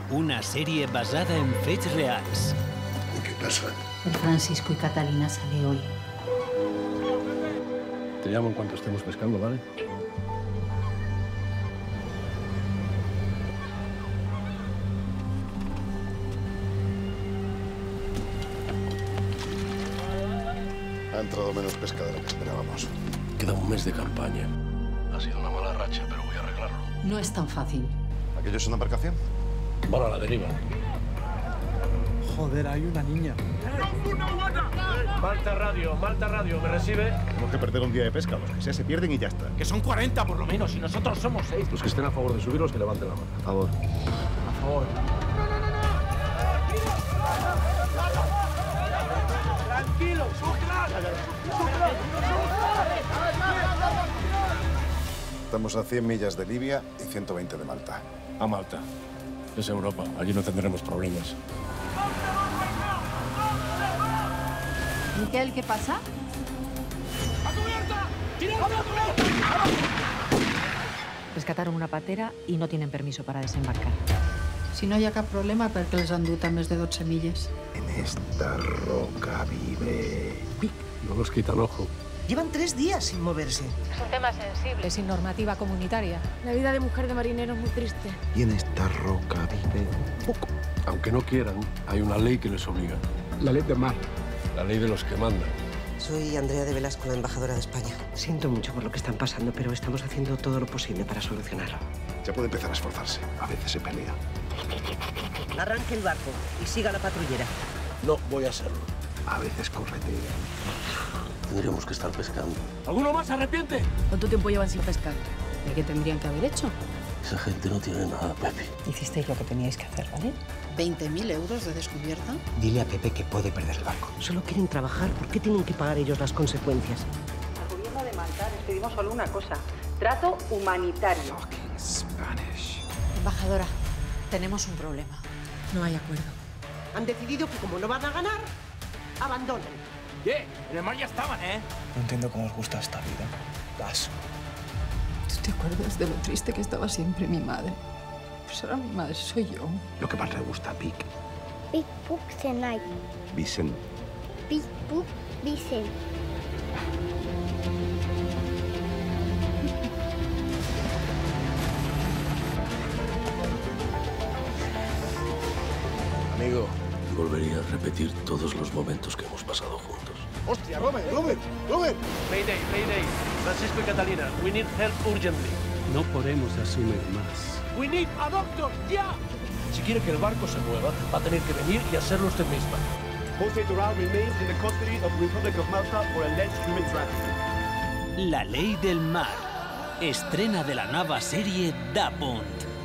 una serie basada en fets reals. ¿Qué pasa? El Francisco y Catalina sale hoy. Te llamo en cuanto estemos pescando, ¿vale? Ha entrado menos pesca de lo que esperábamos. Queda un mes de campaña. Ha sido una mala racha, pero voy a arreglarlo. No es tan fácil. ¿Aquello es una embarcación? Van a la deriva. Joder, hay una niña. Malta Radio, ¿me recibe? Tenemos que perder un día de pesca. Los que sea se pierden y ya está. Que son 40 por lo menos, y nosotros somos 6. Los que estén a favor de subirlos, que levanten la mano. A favor. A favor. Tranquilo, Estamos a 100 millas de Libia y 120 de Malta. A Malta. Es Europa. Allí no tendremos problemas. Miquel, ¿qué pasa? Rescataron una patera i no tienen permiso para desembarcar. Si no hi ha cap problema, per què els han dut a més de 12 milles? En esta roca vive. No nos quitan ojo. Llevan 3 días sin moverse. Es un tema sensible, sin normativa comunitaria. La vida de mujer de marinero es muy triste. Y en esta roca vive poco. Aunque no quieran, hay una ley que les obliga. La ley del mar. La ley de los que mandan. Soy Andrea de Velasco, la embajadora de España. Siento mucho por lo que están pasando, pero estamos haciendo todo lo posible para solucionarlo. Ya puede empezar a esforzarse. A veces se pelea. Arranque el barco y siga la patrullera. No voy a hacerlo. A veces corretea. Tendríamos que estar pescando. ¿Alguno más se arrepiente? ¿Cuánto tiempo llevan sin pescar? ¿Y qué tendrían que haber hecho? Esa gente no tiene nada, Pepe. Hicisteis lo que teníais que hacer, ¿vale? 20.000 euros de descubierta. Dile a Pepe que puede perder el barco. Solo quieren trabajar. ¿Por qué tienen que pagar ellos las consecuencias? Al gobierno de Malta les pedimos solo una cosa: trato humanitario. Embajadora, tenemos un problema. No hay acuerdo. Han decidido que como no van a ganar, abandonan. ¿Qué? En el mar ya estaban, ¿eh? No entiendo cómo os gusta esta vida. Gas. ¿Tú te acuerdas de lo triste que estaba siempre mi madre? Pues ahora mi madre soy yo. Lo que más le gusta a Pic. Big Book Tonight. Vicen. Big Book Vicen. Amigo, volvería a repetir todos los momentos que hemos pasado juntos. ¡Hostia, Robert! Mayday. Francisco y Catalina, we need help urgently. No podemos asumir más. We need a doctor, ya. Si quiere que el barco se mueva, va a tener que venir y hacerlo usted misma. José Dural remains in the custody of the Republic of Malta for alleged human trafficking. La ley del mar. Estrena de la nueva serie Da Pont.